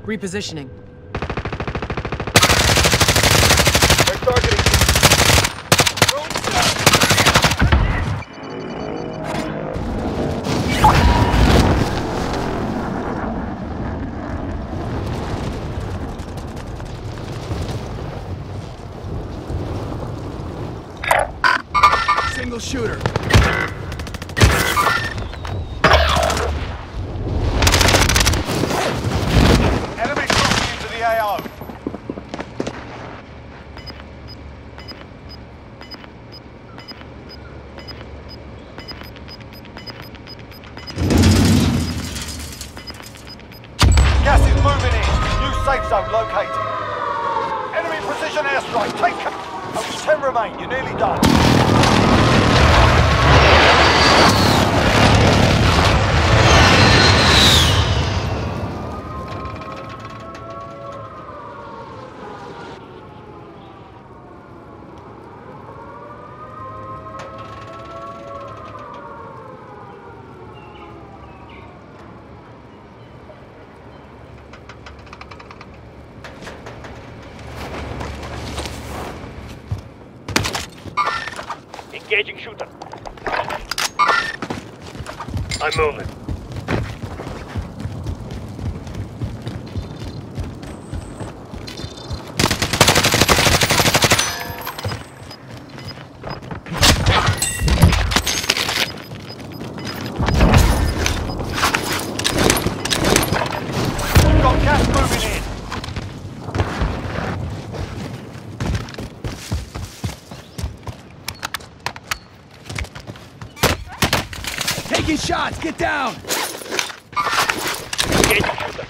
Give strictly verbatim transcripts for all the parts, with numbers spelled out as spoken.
Repositioning. They're targeting. Single shooter. Enemy crossing into the A O. Gas is moving in. New safe zone located. Enemy precision airstrike. Take cover. Only ten remain. You're nearly done. Engaging shooter. I'm moving. We've got gas moving in. Taking shots, get down! Engaging shooter.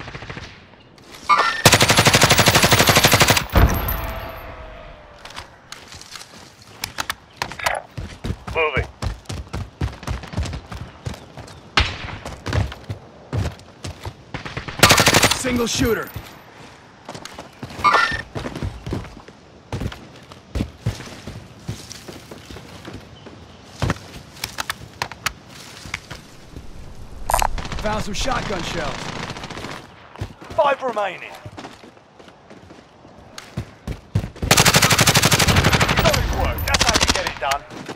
Moving. Single shooter. Found some shotgun shells. Five remaining. Solid work. That's how you get it done.